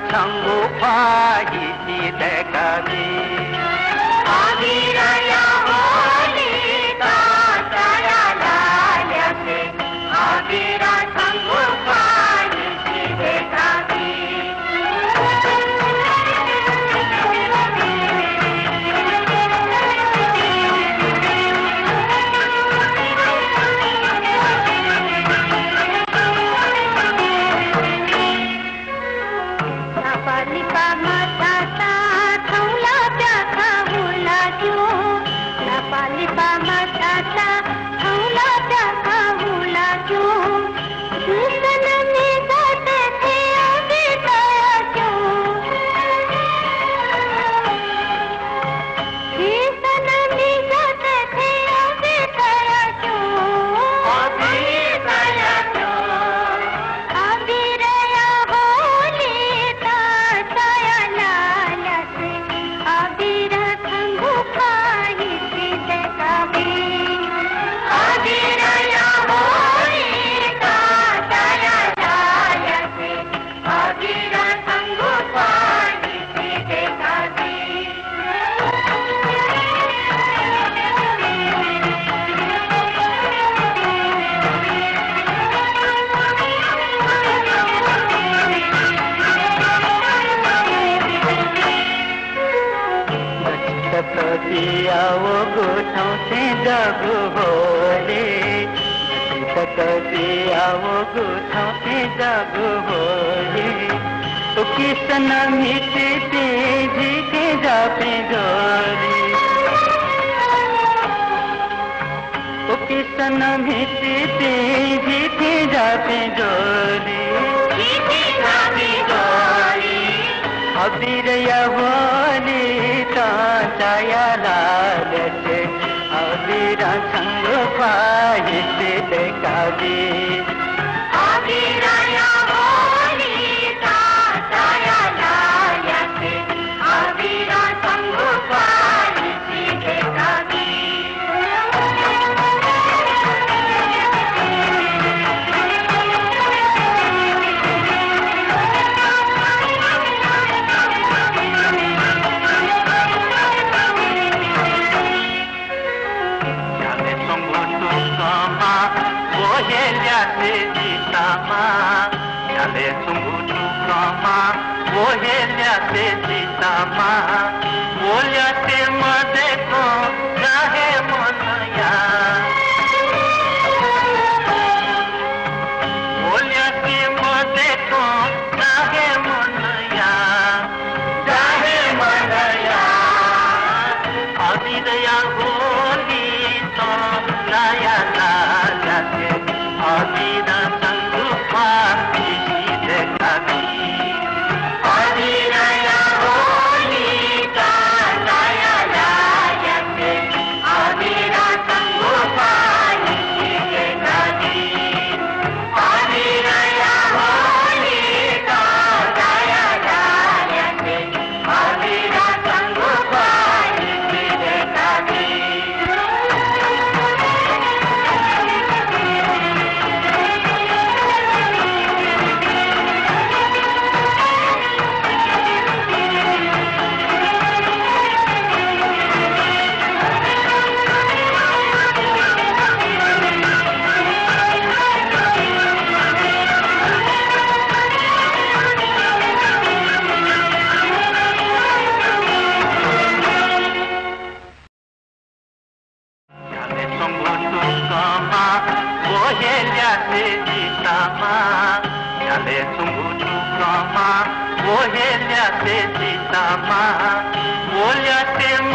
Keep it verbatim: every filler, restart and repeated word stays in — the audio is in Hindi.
छंगु पाई सीते कभी अबीरा या होली का साया लाल से अबीरा छंगु पाई सीते कभी दिया वो गुठों से जग होले तक दिया वो गुठों से जग होले तो किसन मिटे तेज के जापे जोरी तो किसन मिटे तेज के जापे जोरी अबीर या होली कांचाया लाल से अबीरा संग पाई सीते कभी अबीरा या होली कांचाया लाल से अबीरा संग पाई सीते कभी चले सुंगुटू कामा वो है ल्याते सीता माँ वो ल्याते मदे को जाहे मनया वो ल्याते मदे को जाहे मनया जाहे मनया अबीर या होली तो लाया लाया के अबीरा संग पाई सीते कभी अबीरा या होली का लाया लाया के अबीरा संग पाई सीते कभी अबीरा या होली का लाया लाया के अबीरा संग पाई सीते कभी वो है ल्याते सीता माँ वो ल्याते